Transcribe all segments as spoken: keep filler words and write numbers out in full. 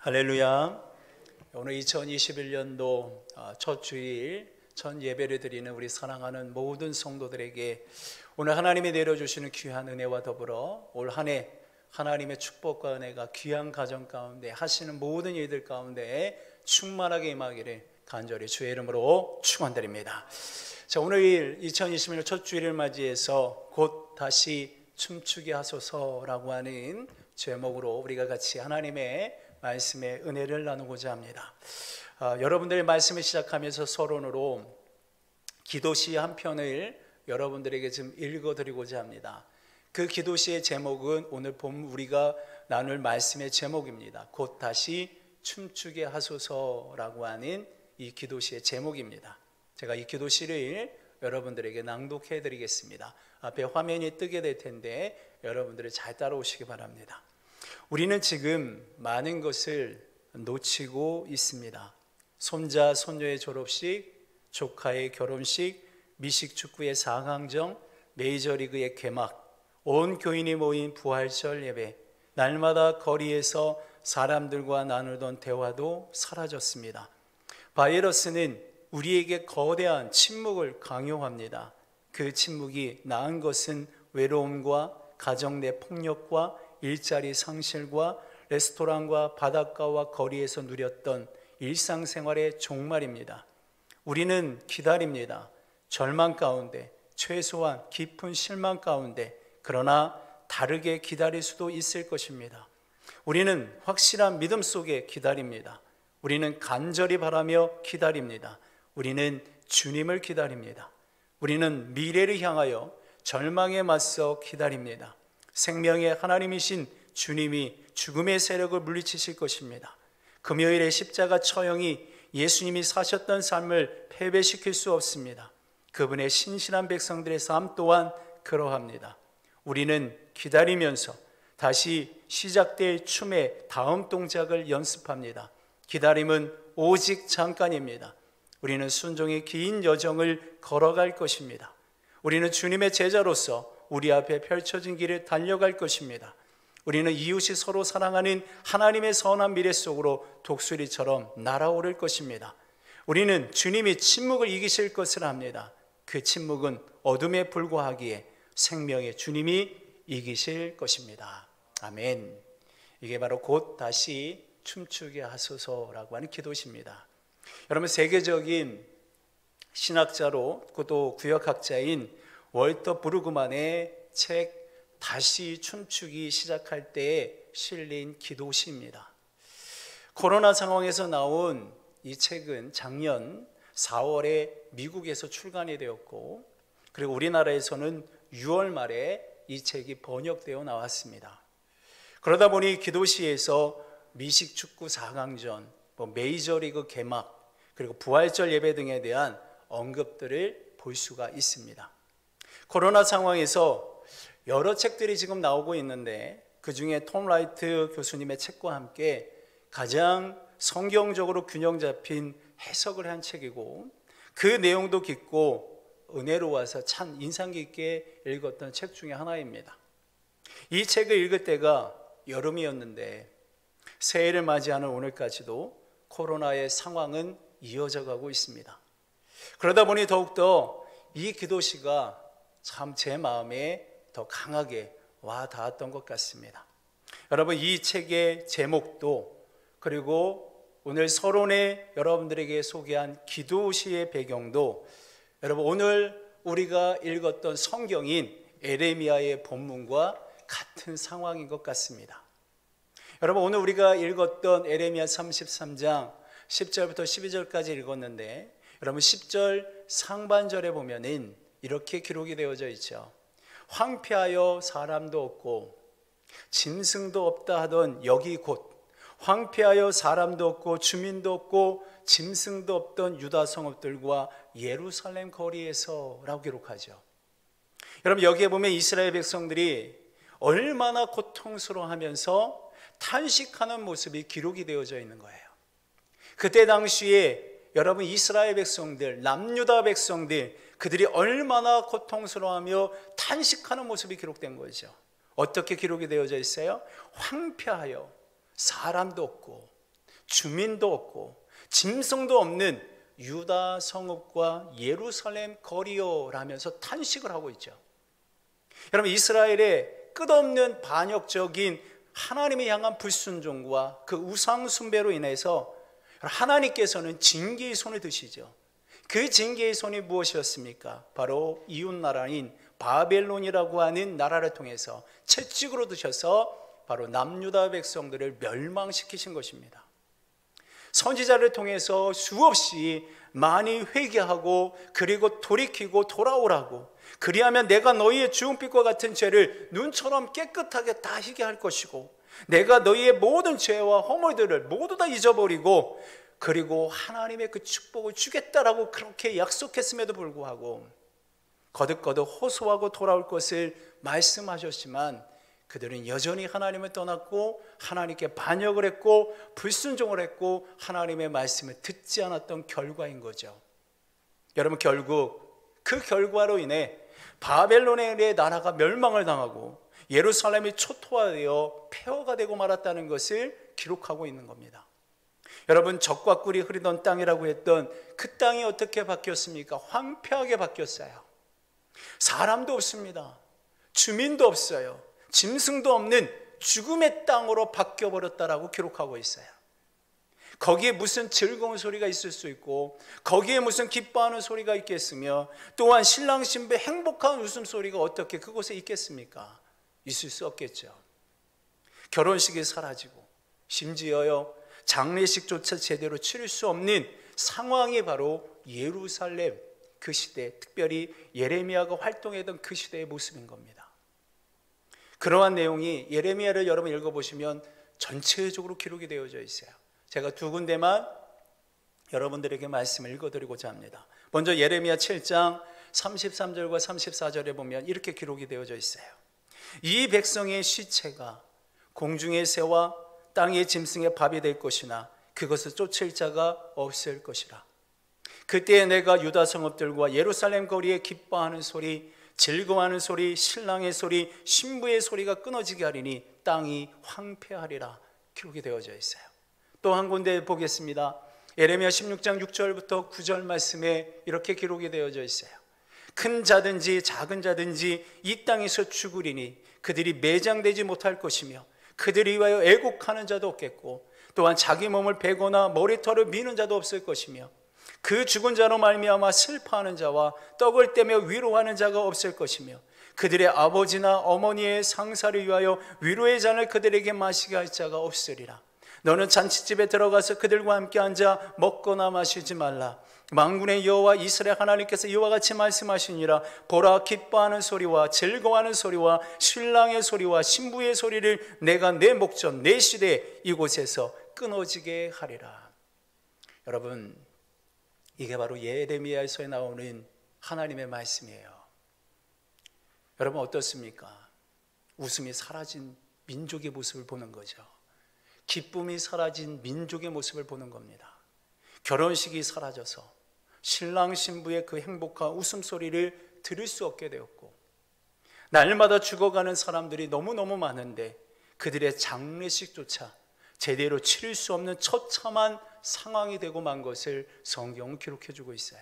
할렐루야. 오늘 이천이십일 년도 첫 주일 첫 예배를 드리는 우리 사랑하는 모든 성도들에게 오늘 하나님이 내려주시는 귀한 은혜와 더불어 올 한 해 하나님의 축복과 은혜가 귀한 가정 가운데 하시는 모든 일들 가운데 충만하게 임하기를 간절히 주의 이름으로 축원드립니다. 자, 오늘 이천이십일 년 첫 주일을 맞이해서 곧 다시 춤추게 하소서라고 하는 제목으로 우리가 같이 하나님의 말씀의 은혜를 나누고자 합니다. 아, 여러분들의 말씀을 시작하면서 서론으로 기도시 한 편을 여러분들에게 좀 읽어드리고자 합니다. 그 기도시의 제목은 오늘 본 우리가 나눌 말씀의 제목입니다. 곧 다시 춤추게 하소서라고 하는 이 기도시의 제목입니다. 제가 이 기도시를 여러분들에게 낭독해 드리겠습니다. 앞에 화면이 뜨게 될 텐데 여러분들이 잘 따라오시기 바랍니다. 우리는 지금 많은 것을 놓치고 있습니다. 손자, 손녀의 졸업식, 조카의 결혼식, 미식축구의 사 강정, 메이저리그의 개막, 온 교인이 모인 부활절 예배, 날마다 거리에서 사람들과 나누던 대화도 사라졌습니다. 바이러스는 우리에게 거대한 침묵을 강요합니다. 그 침묵이 낳은 것은 외로움과 가정 내 폭력과 일자리 상실과 레스토랑과 바닷가와 거리에서 누렸던 일상생활의 종말입니다. 우리는 기다립니다. 절망 가운데, 최소한 깊은 실망 가운데, 그러나 다르게 기다릴 수도 있을 것입니다. 우리는 확실한 믿음 속에 기다립니다. 우리는 간절히 바라며 기다립니다. 우리는 주님을 기다립니다. 우리는 미래를 향하여 절망에 맞서 기다립니다. 생명의 하나님이신 주님이 죽음의 세력을 물리치실 것입니다. 금요일의 십자가 처형이 예수님이 사셨던 삶을 패배시킬 수 없습니다. 그분의 신실한 백성들의 삶 또한 그러합니다. 우리는 기다리면서 다시 시작될 춤의 다음 동작을 연습합니다. 기다림은 오직 잠깐입니다. 우리는 순종의 긴 여정을 걸어갈 것입니다. 우리는 주님의 제자로서 우리 앞에 펼쳐진 길을 달려갈 것입니다. 우리는 이웃이 서로 사랑하는 하나님의 선한 미래 속으로 독수리처럼 날아오를 것입니다. 우리는 주님이 침묵을 이기실 것을 압니다. 그 침묵은 어둠에 불과하기에 생명의 주님이 이기실 것입니다. 아멘. 이게 바로 곧 다시 춤추게 하소서라고 하는 기도시입니다. 여러분, 세계적인 신학자로 또 구역학자인 월터 브루그만의 책 다시 춤추기 시작할 때에 실린 기도시입니다. 코로나 상황에서 나온 이 책은 작년 사월에 미국에서 출간이 되었고, 그리고 우리나라에서는 유월 말에 이 책이 번역되어 나왔습니다. 그러다 보니 기도시에서 미식축구 사 강전, 뭐 메이저리그 개막, 그리고 부활절 예배 등에 대한 언급들을 볼 수가 있습니다. 코로나 상황에서 여러 책들이 지금 나오고 있는데 그 중에 톰 라이트 교수님의 책과 함께 가장 성경적으로 균형 잡힌 해석을 한 책이고, 그 내용도 깊고 은혜로워서 참 인상 깊게 읽었던 책 중에 하나입니다. 이 책을 읽을 때가 여름이었는데 새해를 맞이하는 오늘까지도 코로나의 상황은 이어져 가고 있습니다. 그러다 보니 더욱더 이 기도시가 참 제 마음에 더 강하게 와 닿았던 것 같습니다. 여러분, 이 책의 제목도 그리고 오늘 서론에 여러분들에게 소개한 기도시의 배경도 여러분 오늘 우리가 읽었던 성경인 에레미야의 본문과 같은 상황인 것 같습니다. 여러분, 오늘 우리가 읽었던 에레미야 삼십삼 장 십 절부터 십이 절까지 읽었는데 여러분 십 절 상반절에 보면은 이렇게 기록이 되어져 있죠. 황폐하여 사람도 없고 짐승도 없다 하던 여기 곧 황폐하여 사람도 없고 주민도 없고 짐승도 없던 유다 성읍들과 예루살렘 거리에서 라고 기록하죠. 여러분, 여기에 보면 이스라엘 백성들이 얼마나 고통스러워하면서 탄식하는 모습이 기록이 되어져 있는 거예요. 그때 당시에 여러분 이스라엘 백성들, 남유다 백성들, 그들이 얼마나 고통스러워하며 탄식하는 모습이 기록된 거죠. 어떻게 기록이 되어져 있어요? 황폐하여 사람도 없고 주민도 없고 짐승도 없는 유다 성읍과 예루살렘 거리요라면서 탄식을 하고 있죠. 여러분, 이스라엘의 끝없는 반역적인 하나님을 향한 불순종과 그 우상 숭배로 인해서 하나님께서는 징계의 손을 드시죠. 그 징계의 손이 무엇이었습니까? 바로 이웃 나라인 바벨론이라고 하는 나라를 통해서 채찍으로 드셔서 바로 남유다 백성들을 멸망시키신 것입니다. 선지자를 통해서 수없이 많이 회개하고 그리고 돌이키고 돌아오라고, 그리하면 내가 너희의 주홍빛과 같은 죄를 눈처럼 깨끗하게 다 희게 할 것이고 내가 너희의 모든 죄와 허물들을 모두 다 잊어버리고 그리고 하나님의 그 축복을 주겠다라고 그렇게 약속했음에도 불구하고 거듭거듭 호소하고 돌아올 것을 말씀하셨지만 그들은 여전히 하나님을 떠났고 하나님께 반역을 했고 불순종을 했고 하나님의 말씀을 듣지 않았던 결과인 거죠. 여러분, 결국 그 결과로 인해 바벨론의 나라가 멸망을 당하고 예루살렘이 초토화되어 폐허가 되고 말았다는 것을 기록하고 있는 겁니다. 여러분, 젖과 꿀이 흐르던 땅이라고 했던 그 땅이 어떻게 바뀌었습니까? 황폐하게 바뀌었어요. 사람도 없습니다. 주민도 없어요. 짐승도 없는 죽음의 땅으로 바뀌어버렸다라고 기록하고 있어요. 거기에 무슨 즐거운 소리가 있을 수 있고 거기에 무슨 기뻐하는 소리가 있겠으며 또한 신랑 신부의 행복한 웃음소리가 어떻게 그곳에 있겠습니까? 있을 수 없겠죠. 결혼식이 사라지고 심지어요 장례식조차 제대로 치를 수 없는 상황이 바로 예루살렘 그 시대, 특별히 예레미야가 활동했던 그 시대의 모습인 겁니다. 그러한 내용이 예레미야를 여러분 읽어보시면 전체적으로 기록이 되어져 있어요. 제가 두 군데만 여러분들에게 말씀을 읽어드리고자 합니다. 먼저 예레미야 칠 장 삼십삼 절과 삼십사 절에 보면 이렇게 기록이 되어져 있어요. 이 백성의 시체가 공중의 새와 땅의 짐승의 밥이 될 것이나 그것을 쫓을 자가 없을 것이라. 그때에 내가 유다 성읍들과 예루살렘 거리에 기뻐하는 소리, 즐거워하는 소리, 신랑의 소리, 신부의 소리가 끊어지게 하리니 땅이 황폐하리라 기록이 되어져 있어요. 또 한 군데 보겠습니다. 예레미야 십육 장 육 절부터 구 절 말씀에 이렇게 기록이 되어져 있어요. 큰 자든지 작은 자든지 이 땅에서 죽으리니 그들이 매장되지 못할 것이며 그들이 위하여 애곡하는 자도 없겠고 또한 자기 몸을 베거나 머리털을 미는 자도 없을 것이며 그 죽은 자로 말미암아 슬퍼하는 자와 떡을 떼며 위로하는 자가 없을 것이며 그들의 아버지나 어머니의 상사를 위하여 위로의 잔을 그들에게 마시게 할 자가 없으리라. 너는 잔치집에 들어가서 그들과 함께 앉아 먹거나 마시지 말라. 만군의 여호와 이스라엘 하나님께서 이와 같이 말씀하시니라. 보라, 기뻐하는 소리와 즐거워하는 소리와 신랑의 소리와 신부의 소리를 내가 내 목전 내 시대 이곳에서 끊어지게 하리라. 여러분, 이게 바로 예레미야에서 나오는 하나님의 말씀이에요. 여러분 어떻습니까? 웃음이 사라진 민족의 모습을 보는 거죠. 기쁨이 사라진 민족의 모습을 보는 겁니다. 결혼식이 사라져서 신랑 신부의 그 행복한 웃음소리를 들을 수 없게 되었고 날마다 죽어가는 사람들이 너무너무 많은데 그들의 장례식조차 제대로 치를 수 없는 처참한 상황이 되고 만 것을 성경은 기록해주고 있어요.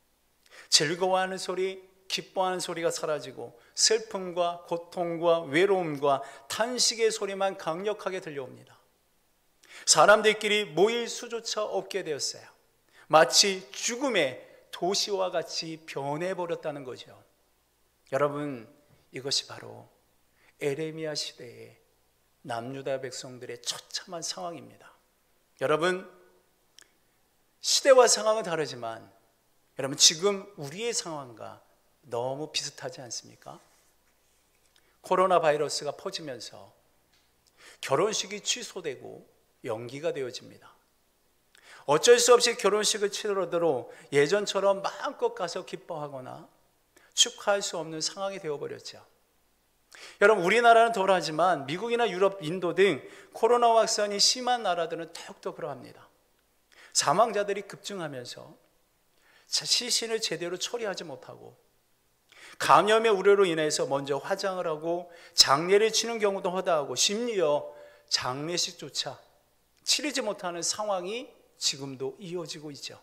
즐거워하는 소리, 기뻐하는 소리가 사라지고 슬픔과 고통과 외로움과 탄식의 소리만 강력하게 들려옵니다. 사람들끼리 모일 수조차 없게 되었어요. 마치 죽음의 도시와 같이 변해버렸다는 거죠. 여러분, 이것이 바로 에레미야 시대의 남유다 백성들의 처참한 상황입니다. 여러분, 시대와 상황은 다르지만 여러분 지금 우리의 상황과 너무 비슷하지 않습니까? 코로나 바이러스가 퍼지면서 결혼식이 취소되고 연기가 되어집니다. 어쩔 수 없이 결혼식을 치르도록 예전처럼 마음껏 가서 기뻐하거나 축하할 수 없는 상황이 되어버렸죠. 여러분, 우리나라는 덜하지만 미국이나 유럽, 인도 등 코로나 확산이 심한 나라들은 더욱더 그러합니다. 사망자들이 급증하면서 시신을 제대로 처리하지 못하고 감염의 우려로 인해서 먼저 화장을 하고 장례를 치는 경우도 허다하고 심지어 장례식조차 치르지 못하는 상황이 지금도 이어지고 있죠.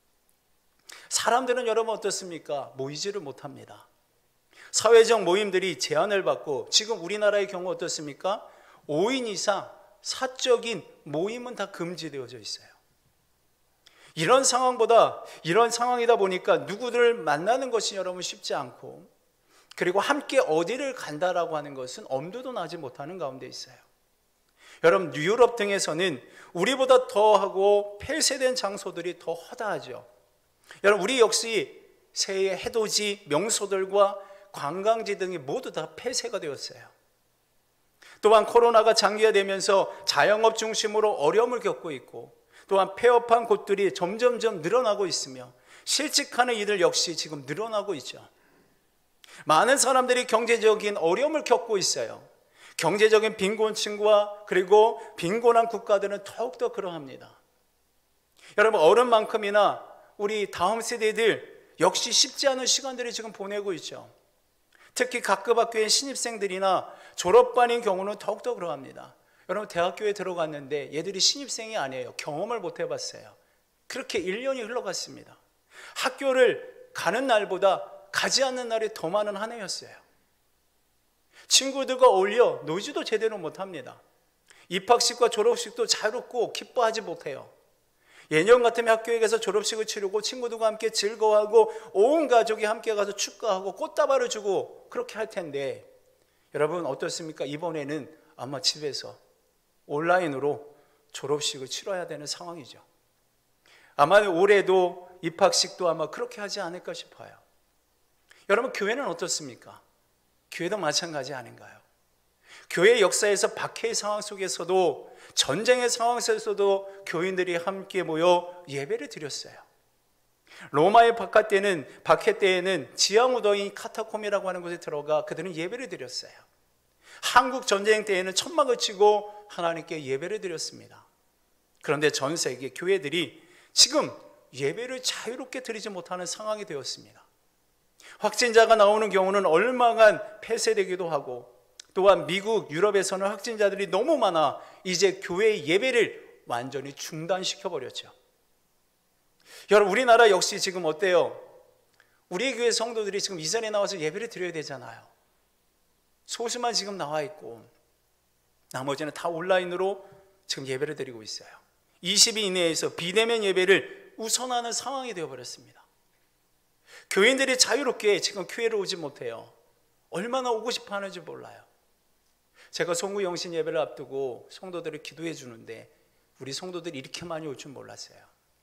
사람들은 여러분 어떻습니까? 모이지를 못합니다. 사회적 모임들이 제한을 받고 지금 우리나라의 경우 어떻습니까? 오 인 이상 사적인 모임은 다 금지되어져 있어요. 이런 상황보다 이런 상황이다 보니까 누구를 만나는 것이 여러분 쉽지 않고, 그리고 함께 어디를 간다라고 하는 것은 엄두도 나지 못하는 가운데 있어요. 여러분 유럽 등에서는 우리보다 더하고 폐쇄된 장소들이 더 허다하죠. 여러분 우리 역시 새해 해돋이 명소들과 관광지 등이 모두 다 폐쇄가 되었어요. 또한 코로나가 장기화되면서 자영업 중심으로 어려움을 겪고 있고, 또한 폐업한 곳들이 점점점 늘어나고 있으며 실직하는 이들 역시 지금 늘어나고 있죠. 많은 사람들이 경제적인 어려움을 겪고 있어요. 경제적인 빈곤층과 그리고 빈곤한 국가들은 더욱더 그러합니다. 여러분 어른만큼이나 우리 다음 세대들 역시 쉽지 않은 시간들을 지금 보내고 있죠. 특히 각급 학교의 신입생들이나 졸업반인 경우는 더욱더 그러합니다. 여러분 대학교에 들어갔는데 얘들이 신입생이 아니에요. 경험을 못 해봤어요. 그렇게 일 년이 흘러갔습니다. 학교를 가는 날보다 가지 않는 날이 더 많은 한 해였어요. 친구들과 어울려 놀지도 제대로 못합니다. 입학식과 졸업식도 자유롭고 기뻐하지 못해요. 예년 같으면 학교에 가서 졸업식을 치르고 친구들과 함께 즐거워하고 온 가족이 함께 가서 축가하고 꽃다발을 주고 그렇게 할 텐데, 여러분 어떻습니까? 이번에는 아마 집에서 온라인으로 졸업식을 치러야 되는 상황이죠. 아마 올해도 입학식도 아마 그렇게 하지 않을까 싶어요. 여러분 교회는 어떻습니까? 교회도 마찬가지 아닌가요? 교회 역사에서 박해의 상황 속에서도, 전쟁의 상황 속에서도 교인들이 함께 모여 예배를 드렸어요. 로마의 박해 때는, 박해 때에는 지하무더인 카타콤이라고 하는 곳에 들어가 그들은 예배를 드렸어요. 한국 전쟁 때에는 천막을 치고 하나님께 예배를 드렸습니다. 그런데 전 세계 교회들이 지금 예배를 자유롭게 드리지 못하는 상황이 되었습니다. 확진자가 나오는 경우는 얼마간 폐쇄되기도 하고, 또한 미국, 유럽에서는 확진자들이 너무 많아 이제 교회 예배를 완전히 중단시켜버렸죠. 여러분 우리나라 역시 지금 어때요? 우리 교회 성도들이 지금 이전에 나와서 예배를 드려야 되잖아요. 소수만 지금 나와 있고 나머지는 다 온라인으로 지금 예배를 드리고 있어요. 이십 인 이내에서 비대면 예배를 우선하는 상황이 되어버렸습니다. 교인들이 자유롭게 지금 교회를 오지 못해요. 얼마나 오고 싶어 하는지 몰라요. 제가 송구 영신 예배를 앞두고 성도들을 기도해 주는데 우리 성도들이 이렇게 많이 올 줄 몰랐어요.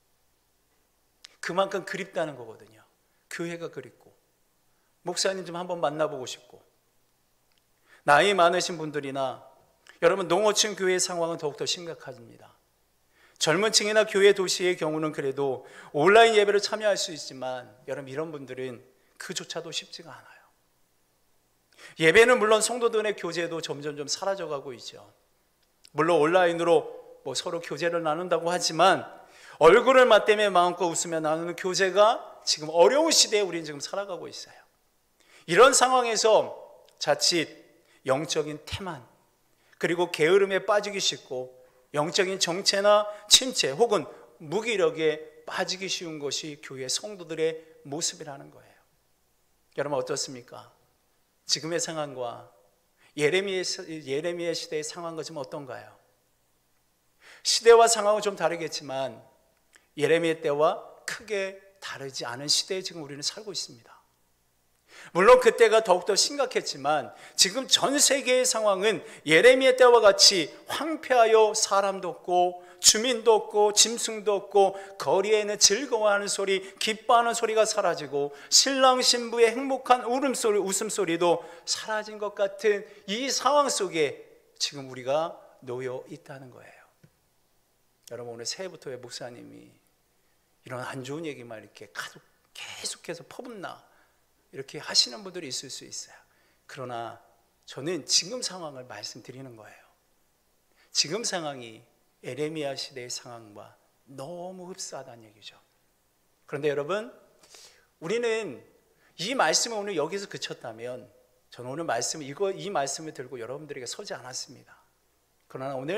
그만큼 그립다는 거거든요. 교회가 그립고 목사님 좀 한번 만나보고 싶고. 나이 많으신 분들이나 여러분 농어촌 교회의 상황은 더욱더 심각합니다. 젊은 층이나 교회 도시의 경우는 그래도 온라인 예배를 참여할 수 있지만 여러분 이런 분들은 그조차도 쉽지가 않아요. 예배는 물론 성도들의 교제도 점점 좀 사라져가고 있죠. 물론 온라인으로 뭐 서로 교제를 나눈다고 하지만 얼굴을 맞대며 마음껏 웃으며 나누는 교제가 지금 어려운 시대에 우리는 지금 살아가고 있어요. 이런 상황에서 자칫 영적인 태만 그리고 게으름에 빠지기 쉽고 영적인 정체나 침체 혹은 무기력에 빠지기 쉬운 것이 교회 성도들의 모습이라는 거예요. 여러분 어떻습니까? 지금의 상황과 예레미야, 예레미야 시대의 상황과 좀 어떤가요? 시대와 상황은 좀 다르겠지만 예레미야 때와 크게 다르지 않은 시대에 지금 우리는 살고 있습니다. 물론 그때가 더욱더 심각했지만 지금 전 세계의 상황은 예레미야 때와 같이 황폐하여 사람도 없고 주민도 없고 짐승도 없고 거리에는 즐거워하는 소리, 기뻐하는 소리가 사라지고 신랑 신부의 행복한 울음소리, 웃음소리도 사라진 것 같은 이 상황 속에 지금 우리가 놓여 있다는 거예요. 여러분 오늘 새해부터 왜 목사님이 이런 안 좋은 얘기만 이렇게 계속해서 퍼붓나 이렇게 하시는 분들이 있을 수 있어요. 그러나 저는 지금 상황을 말씀드리는 거예요. 지금 상황이 예레미야 시대의 상황과 너무 흡사하다는 얘기죠. 그런데 여러분 우리는 이 말씀이 오늘 여기서 그쳤다면 저는 오늘 말씀 이거 이 말씀을 들고 여러분들에게 서지 않았습니다. 그러나 오늘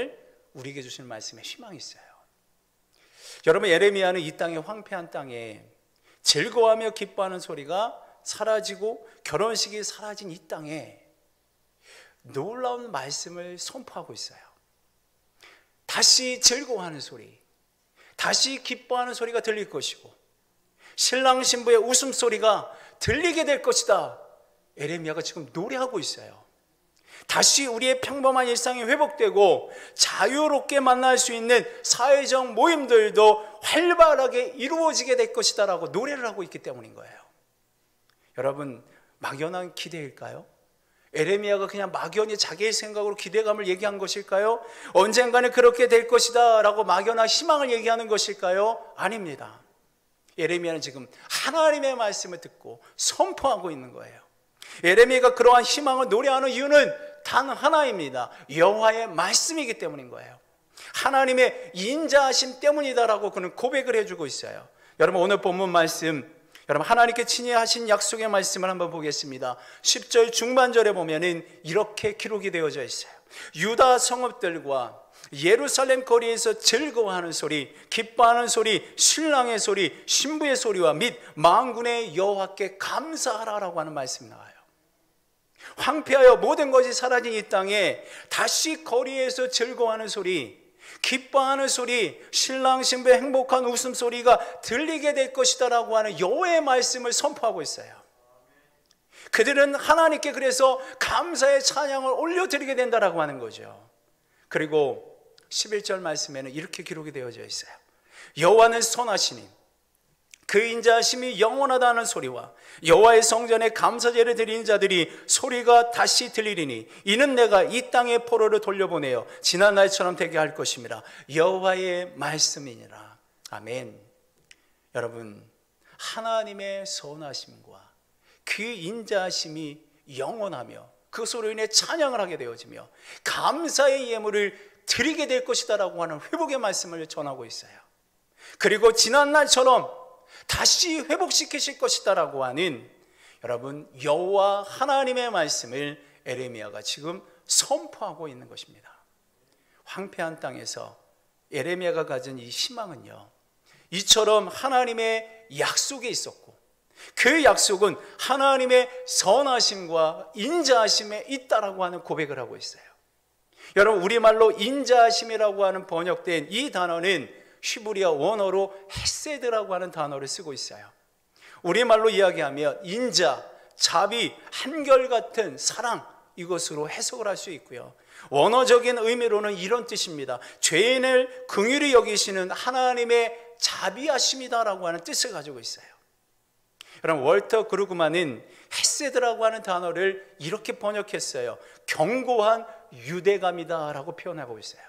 우리에게 주시는 말씀에 희망이 있어요. 여러분, 예레미야는 이 땅에, 황폐한 땅에 즐거워하며 기뻐하는 소리가 사라지고 결혼식이 사라진 이 땅에 놀라운 말씀을 선포하고 있어요. 다시 즐거워하는 소리, 다시 기뻐하는 소리가 들릴 것이고 신랑 신부의 웃음소리가 들리게 될 것이다. 예레미야가 지금 노래하고 있어요. 다시 우리의 평범한 일상이 회복되고 자유롭게 만날 수 있는 사회적 모임들도 활발하게 이루어지게 될 것이다 라고 노래를 하고 있기 때문인 거예요. 여러분, 막연한 기대일까요? 예레미야가 그냥 막연히 자기의 생각으로 기대감을 얘기한 것일까요? 언젠가는 그렇게 될 것이다 라고 막연한 희망을 얘기하는 것일까요? 아닙니다. 예레미야는 지금 하나님의 말씀을 듣고 선포하고 있는 거예요. 예레미야가 그러한 희망을 노래하는 이유는 단 하나입니다. 여호와의 말씀이기 때문인 거예요. 하나님의 인자하심 때문이다라고 그는 고백을 해주고 있어요. 여러분, 오늘 본문 말씀, 여러분 하나님께 친히 하신 약속의 말씀을 한번 보겠습니다. 십 절 중반절에 보면은 이렇게 기록이 되어져 있어요. 유다 성읍들과 예루살렘 거리에서 즐거워하는 소리, 기뻐하는 소리, 신랑의 소리, 신부의 소리와 및 만군의 여호와께 감사하라라고 하는 말씀이 나와요. 황폐하여 모든 것이 사라진 이 땅에 다시 거리에서 즐거워하는 소리, 기뻐하는 소리, 신랑 신부의 행복한 웃음소리가 들리게 될 것이다 라고 하는 여호와의 말씀을 선포하고 있어요. 그들은 하나님께 그래서 감사의 찬양을 올려드리게 된다라고 하는 거죠. 그리고 십일 절 말씀에는 이렇게 기록이 되어져 있어요. 여호와는 선하시니 그 인자하심이 영원하다는 소리와 여호와의 성전에 감사제를 드리는 자들이 소리가 다시 들리리니 이는 내가 이 땅의 포로를 돌려보내어 지난 날처럼 되게 할 것입니다. 여호와의 말씀이니라. 아멘. 여러분, 하나님의 선하심과 그 인자하심이 영원하며 그것으로 인해 찬양을 하게 되어지며 감사의 예물을 드리게 될 것이다 라고 하는 회복의 말씀을 전하고 있어요. 그리고 지난 날처럼 다시 회복시키실 것이다 라고 하는 여러분 여호와 하나님의 말씀을 예레미야가 지금 선포하고 있는 것입니다. 황폐한 땅에서 예레미야가 가진 이 희망은요, 이처럼 하나님의 약속이 있었고 그 약속은 하나님의 선하심과 인자하심에 있다라고 하는 고백을 하고 있어요. 여러분, 우리말로 인자하심이라고 하는 번역된 이 단어는 히브리어 원어로 헤세드라고 하는 단어를 쓰고 있어요. 우리말로 이야기하면 인자, 자비, 한결같은 사랑, 이것으로 해석을 할 수 있고요. 원어적인 의미로는 이런 뜻입니다. 죄인을 긍휼히 여기시는 하나님의 자비하심이다라고 하는 뜻을 가지고 있어요. 여러분, 월터 그루그만은 헤세드라고 하는 단어를 이렇게 번역했어요. 견고한 유대감이다라고 표현하고 있어요.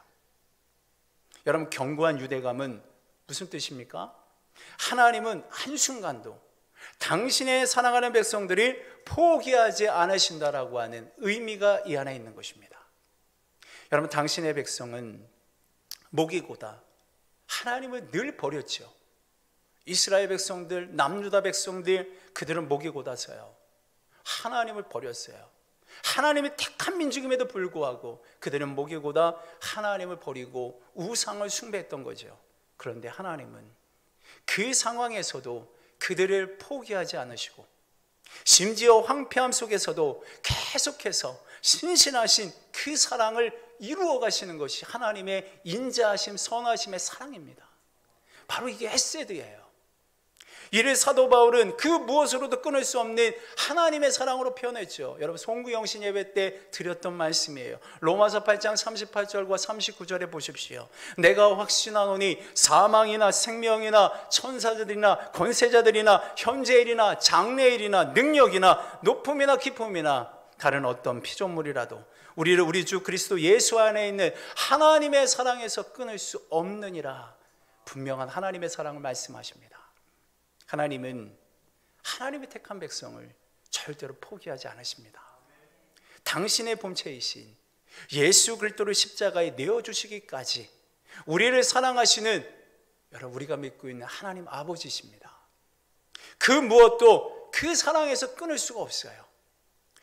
여러분, 견고한 유대감은 무슨 뜻입니까? 하나님은 한순간도 당신의 사랑하는 백성들이 포기하지 않으신다라고 하는 의미가 이 안에 있는 것입니다. 여러분, 당신의 백성은 목이고다 하나님을 늘 버렸죠. 이스라엘 백성들, 남유다 백성들, 그들은 목이고다서요 하나님을 버렸어요. 하나님이 택한 민족임에도 불구하고 그들은 목이고다 하나님을 버리고 우상을 숭배했던 거죠. 그런데 하나님은 그 상황에서도 그들을 포기하지 않으시고 심지어 황폐함 속에서도 계속해서 신실하신 그 사랑을 이루어 가시는 것이 하나님의 인자하심, 선하심의 사랑입니다. 바로 이게 헤세드예요. 이를 사도 바울은 그 무엇으로도 끊을 수 없는 하나님의 사랑으로 표현했죠. 여러분, 송구영신 예배 때 드렸던 말씀이에요. 로마서 팔 장 삼십팔 절과 삼십구 절에 보십시오. 내가 확신하노니 사망이나 생명이나 천사들이나 권세자들이나 현재일이나 장래일이나 능력이나 높음이나 깊음이나 다른 어떤 피조물이라도 우리를 우리 주 그리스도 예수 안에 있는 하나님의 사랑에서 끊을 수 없느니라. 분명한 하나님의 사랑을 말씀하십니다. 하나님은 하나님의 택한 백성을 절대로 포기하지 않으십니다. 당신의 본체이신 예수 그리스도를 십자가에 내어주시기까지 우리를 사랑하시는 여러분, 우리가 믿고 있는 하나님 아버지십니다. 그 무엇도 그 사랑에서 끊을 수가 없어요.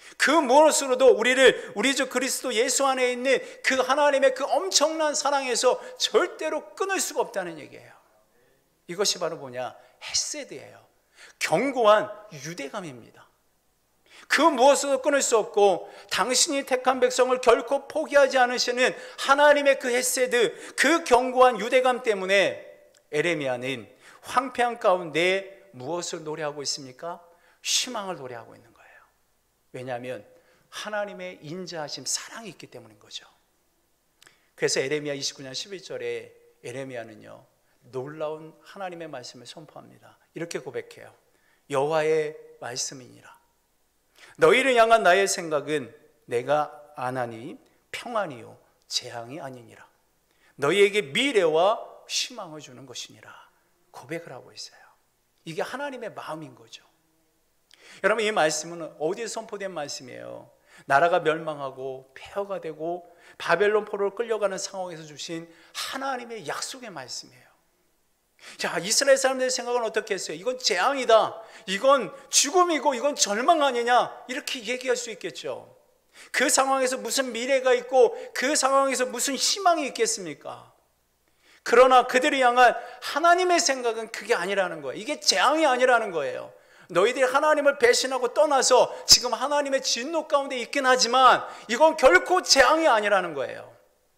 그 무엇으로도 우리를 우리 주 그리스도 예수 안에 있는 그 하나님의 그 엄청난 사랑에서 절대로 끊을 수가 없다는 얘기예요. 이것이 바로 뭐냐? 헤세드예요. 견고한 유대감입니다. 그 무엇으로도 끊을 수 없고 당신이 택한 백성을 결코 포기하지 않으시는 하나님의 그 헤세드, 그 견고한 유대감 때문에 에레미야는 황폐한 가운데 무엇을 노래하고 있습니까? 희망을 노래하고 있는 거예요. 왜냐하면 하나님의 인자하심, 사랑이 있기 때문인 거죠. 그래서 에레미야 이십구 장 십일 절에 에레미야는요, 놀라운 하나님의 말씀을 선포합니다. 이렇게 고백해요. 여호와의 말씀이니라. 너희를 향한 나의 생각은 내가 안하니 평안이요 재앙이 아니니라. 너희에게 미래와 희망을 주는 것이니라. 고백을 하고 있어요. 이게 하나님의 마음인 거죠. 여러분, 이 말씀은 어디에 선포된 말씀이에요? 나라가 멸망하고 폐허가 되고 바벨론 포로로 끌려가는 상황에서 주신 하나님의 약속의 말씀이에요. 자, 이스라엘 사람들의 생각은 어떻게 했어요? 이건 재앙이다, 이건 죽음이고 이건 절망 아니냐, 이렇게 얘기할 수 있겠죠. 그 상황에서 무슨 미래가 있고 그 상황에서 무슨 희망이 있겠습니까? 그러나 그들이 향한 하나님의 생각은 그게 아니라는 거예요. 이게 재앙이 아니라는 거예요. 너희들이 하나님을 배신하고 떠나서 지금 하나님의 진노 가운데 있긴 하지만 이건 결코 재앙이 아니라는 거예요.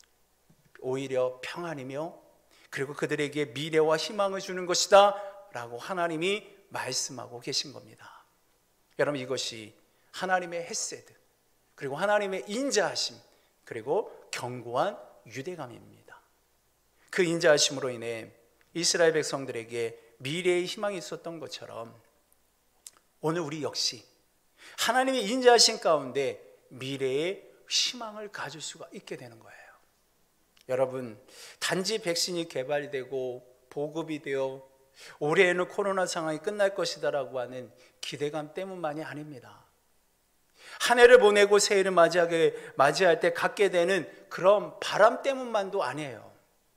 오히려 평안이며 그리고 그들에게 미래와 희망을 주는 것이다 라고 하나님이 말씀하고 계신 겁니다. 여러분, 이것이 하나님의 헤세드, 그리고 하나님의 인자하심, 그리고 견고한 유대감입니다. 그 인자하심으로 인해 이스라엘 백성들에게 미래의 희망이 있었던 것처럼 오늘 우리 역시 하나님의 인자하심 가운데 미래의 희망을 가질 수가 있게 되는 거예요. 여러분, 단지 백신이 개발되고 보급이 되어 올해에는 코로나 상황이 끝날 것이다 라고 하는 기대감 때문만이 아닙니다. 한 해를 보내고 새해를 맞이하게, 맞이할 때 갖게 되는 그런 바람 때문만도 아니에요.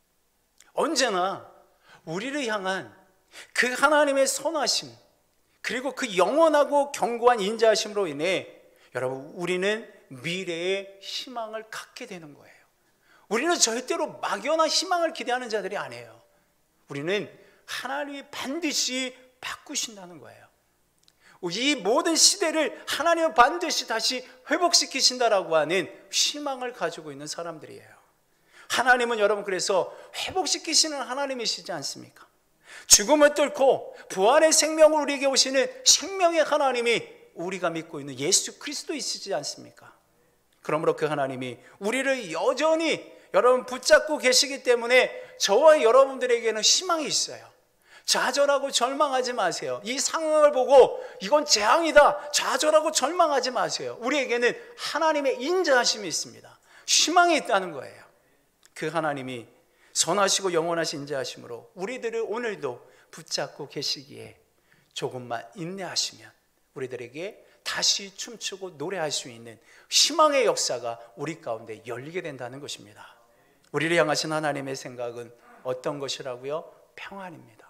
언제나 우리를 향한 그 하나님의 선하심, 그리고 그 영원하고 견고한 인자하심으로 인해 여러분, 우리는 미래의 희망을 갖게 되는 거예요. 우리는 절대로 막연한 희망을 기대하는 자들이 아니에요. 우리는 하나님이 반드시 바꾸신다는 거예요. 이 모든 시대를 하나님은 반드시 다시 회복시키신다라고 하는 희망을 가지고 있는 사람들이에요. 하나님은 여러분, 그래서 회복시키시는 하나님이시지 않습니까? 죽음을 뚫고 부활의 생명을 우리에게 오시는 생명의 하나님이 우리가 믿고 있는 예수 그리스도이시지 않습니까? 그러므로 그 하나님이 우리를 여전히 여러분 붙잡고 계시기 때문에 저와 여러분들에게는 희망이 있어요. 좌절하고 절망하지 마세요. 이 상황을 보고 이건 재앙이다, 좌절하고 절망하지 마세요. 우리에게는 하나님의 인자하심이 있습니다. 희망이 있다는 거예요. 그 하나님이 선하시고 영원하신 인자하심으로 우리들을 오늘도 붙잡고 계시기에 조금만 인내하시면 우리들에게 다시 춤추고 노래할 수 있는 희망의 역사가 우리 가운데 열리게 된다는 것입니다. 우리를 향하신 하나님의 생각은 어떤 것이라고요? 평안입니다.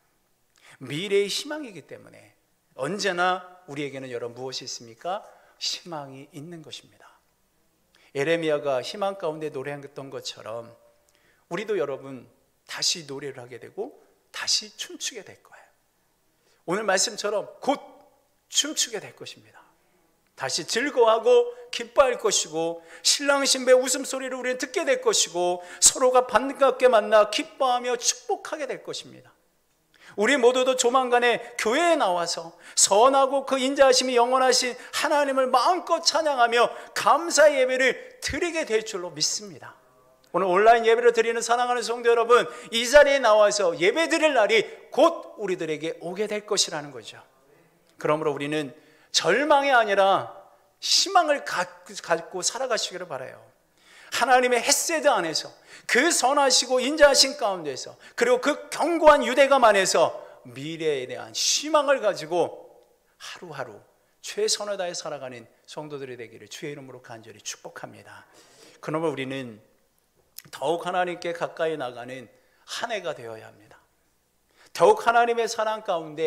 미래의 희망이기 때문에 언제나 우리에게는 여러분 무엇이 있습니까? 희망이 있는 것입니다. 에레미야가 희망 가운데 노래했던 것처럼 우리도 여러분 다시 노래를 하게 되고 다시 춤추게 될 거예요. 오늘 말씀처럼 곧 춤추게 될 것입니다. 다시 즐거워하고 기뻐할 것이고 신랑 신부의 웃음소리를 우리는 듣게 될 것이고 서로가 반갑게 만나 기뻐하며 축복하게 될 것입니다. 우리 모두도 조만간에 교회에 나와서 선하고 그 인자하심이 영원하신 하나님을 마음껏 찬양하며 감사의 예배를 드리게 될 줄로 믿습니다. 오늘 온라인 예배를 드리는 사랑하는 성도 여러분, 이 자리에 나와서 예배 드릴 날이 곧 우리들에게 오게 될 것이라는 거죠. 그러므로 우리는 절망이 아니라 희망을 갖고 살아가시기를 바라요. 하나님의 헤세드 안에서 그 선하시고 인자하신 가운데서 그리고 그 견고한 유대감 안에서 미래에 대한 희망을 가지고 하루하루 최선을 다해 살아가는 성도들이 되기를 주의 이름으로 간절히 축복합니다. 그러므로 우리는 더욱 하나님께 가까이 나가는 한 해가 되어야 합니다. 더욱 하나님의 사랑 가운데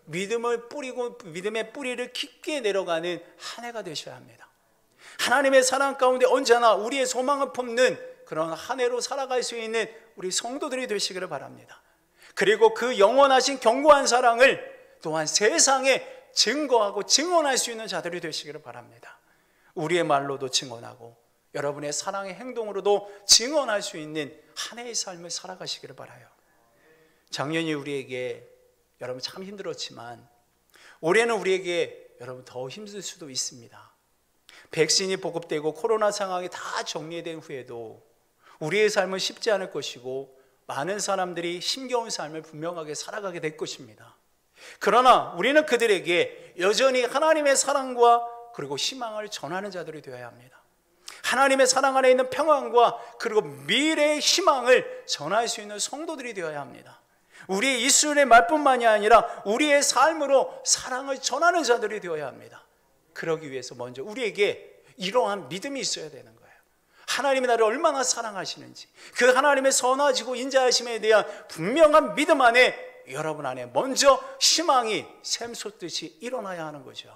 믿음을 뿌리고 믿음의 뿌리를 깊게 내려가는 한 해가 되셔야 합니다. 하나님의 사랑 가운데 언제나 우리의 소망을 품는 그런 한 해로 살아갈 수 있는 우리 성도들이 되시기를 바랍니다. 그리고 그 영원하신 견고한 사랑을 또한 세상에 증거하고 증언할 수 있는 자들이 되시기를 바랍니다. 우리의 말로도 증언하고 여러분의 사랑의 행동으로도 증언할 수 있는 한 해의 삶을 살아가시기를 바라요. 작년이 우리에게 여러분 참 힘들었지만 올해는 우리에게 여러분 더 힘들 수도 있습니다. 백신이 보급되고 코로나 상황이 다 정리된 후에도 우리의 삶은 쉽지 않을 것이고 많은 사람들이 힘겨운 삶을 분명하게 살아가게 될 것입니다. 그러나 우리는 그들에게 여전히 하나님의 사랑과 그리고 희망을 전하는 자들이 되어야 합니다. 하나님의 사랑 안에 있는 평안과 그리고 미래의 희망을 전할 수 있는 성도들이 되어야 합니다. 우리의 입술의 말뿐만이 아니라 우리의 삶으로 사랑을 전하는 자들이 되어야 합니다. 그러기 위해서 먼저 우리에게 이러한 믿음이 있어야 되는 거예요. 하나님이 나를 얼마나 사랑하시는지, 그 하나님의 선하시고 인자하심에 대한 분명한 믿음 안에 여러분 안에 먼저 희망이 샘솟듯이 일어나야 하는 거죠.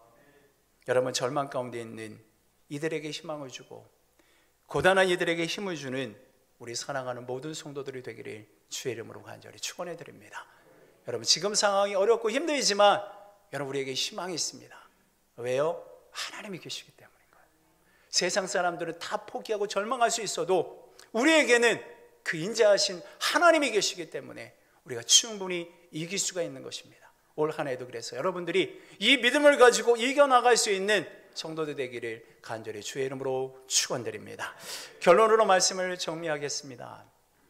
여러분 절망 가운데 있는 이들에게 희망을 주고 고단한 이들에게 힘을 주는 우리 사랑하는 모든 성도들이 되기를 주의 이름으로 간절히 축원해 드립니다. 여러분 지금 상황이 어렵고 힘들지만 여러분 우리에게 희망이 있습니다. 왜요? 하나님이 계시기 때문인 거예요. 세상 사람들은 다 포기하고 절망할 수 있어도 우리에게는 그 인자하신 하나님이 계시기 때문에 우리가 충분히 이길 수가 있는 것입니다. 올 한 해도 그래서 여러분들이 이 믿음을 가지고 이겨나갈 수 있는 성도들 되기를 간절히 주의 이름으로 축원드립니다. 결론으로 말씀을 정리하겠습니다.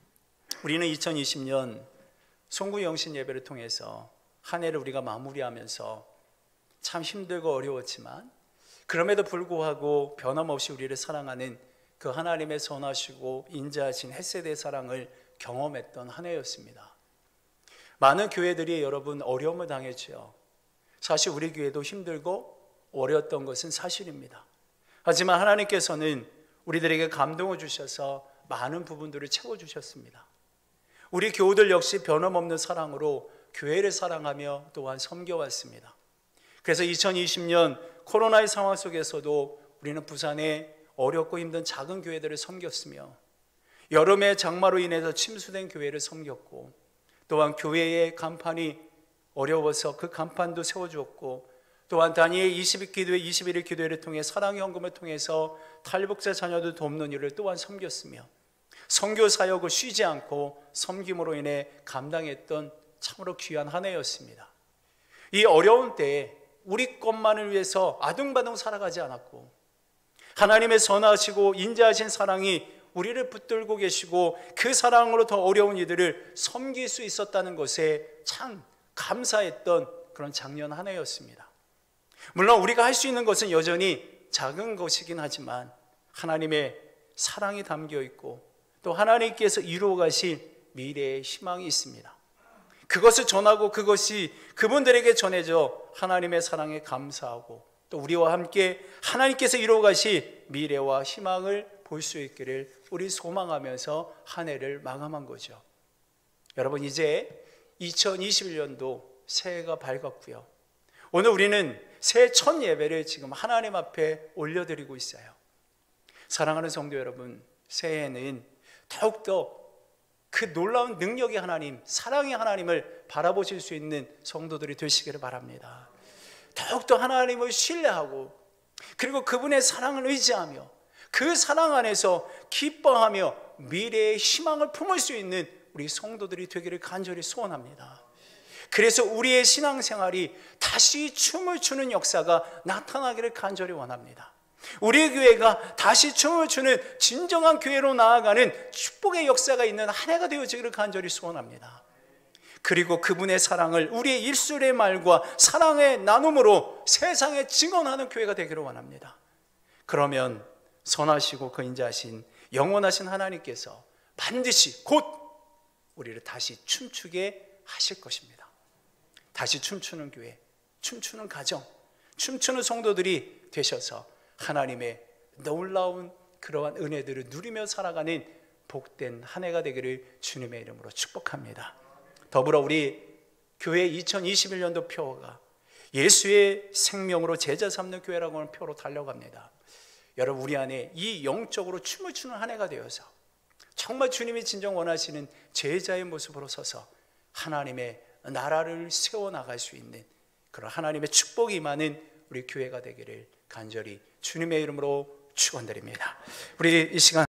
우리는 이천이십 년 송구 영신 예배를 통해서 한 해를 우리가 마무리하면서 참 힘들고 어려웠지만 그럼에도 불구하고 변함없이 우리를 사랑하는 그 하나님의 선하시고 인자하신 헷세대의 사랑을 경험했던 한 해였습니다. 많은 교회들이 여러분 어려움을 당했죠. 사실 우리 교회도 힘들고 어려웠던 것은 사실입니다. 하지만 하나님께서는 우리들에게 감동을 주셔서 많은 부분들을 채워주셨습니다. 우리 교우들 역시 변함없는 사랑으로 교회를 사랑하며 또한 섬겨왔습니다. 그래서 이천이십 년 코로나의 상황 속에서도 우리는 부산의 어렵고 힘든 작은 교회들을 섬겼으며 여름의 장마로 인해서 침수된 교회를 섬겼고 또한 교회의 간판이 어려워서 그 간판도 세워주었고 또한 다니엘 이십 기도회 이십일 일 기도회를 통해 사랑의 헌금을 통해서 탈북자 자녀들 돕는 일을 또한 섬겼으며 선교 사역을 쉬지 않고 섬김으로 인해 감당했던 참으로 귀한 한 해였습니다. 이 어려운 때에 우리 것만을 위해서 아둥바둥 살아가지 않았고 하나님의 선하시고 인자하신 사랑이 우리를 붙들고 계시고 그 사랑으로 더 어려운 이들을 섬길 수 있었다는 것에 참 감사했던 그런 작년 한 해였습니다. 물론 우리가 할 수 있는 것은 여전히 작은 것이긴 하지만 하나님의 사랑이 담겨 있고 또 하나님께서 이루어 가실 미래의 희망이 있습니다. 그것을 전하고 그것이 그분들에게 전해져 하나님의 사랑에 감사하고 또 우리와 함께 하나님께서 이루어 가실 미래와 희망을 볼 수 있기를 우리 소망하면서 한 해를 마감한 거죠. 여러분 이제 이천이십일 년도 새해가 밝았고요. 오늘 우리는 새해 첫 예배를 지금 하나님 앞에 올려드리고 있어요. 사랑하는 성도 여러분, 새해에는 더욱더 그 놀라운 능력의 하나님, 사랑의 하나님을 바라보실 수 있는 성도들이 되시기를 바랍니다. 더욱더 하나님을 신뢰하고 그리고 그분의 사랑을 의지하며 그 사랑 안에서 기뻐하며 미래의 희망을 품을 수 있는 우리 성도들이 되기를 간절히 소원합니다. 그래서 우리의 신앙생활이 다시 춤을 추는 역사가 나타나기를 간절히 원합니다. 우리 교회가 다시 춤을 추는 진정한 교회로 나아가는 축복의 역사가 있는 한 해가 되어지기를 간절히 소원합니다. 그리고 그분의 사랑을 우리의 입술의 말과 사랑의 나눔으로 세상에 증언하는 교회가 되기를 원합니다. 그러면 선하시고 그 인자하신 영원하신 하나님께서 반드시 곧 우리를 다시 춤추게 하실 것입니다. 다시 춤추는 교회, 춤추는 가정, 춤추는 성도들이 되셔서 하나님의 놀라운 그러한 은혜들을 누리며 살아가는 복된 한 해가 되기를 주님의 이름으로 축복합니다. 더불어 우리 교회 이천이십일 년도 표가 예수의 생명으로 제자 삼는 교회라고 하는 표로 달려갑니다. 여러분, 우리 안에 이 영적으로 춤을 추는 한 해가 되어서 정말 주님이 진정 원하시는 제자의 모습으로 서서 하나님의 나라를 세워나갈 수 있는 그런 하나님의 축복이 임하는 우리 교회가 되기를 간절히 주님의 이름으로 축원드립니다. 우리 이 시간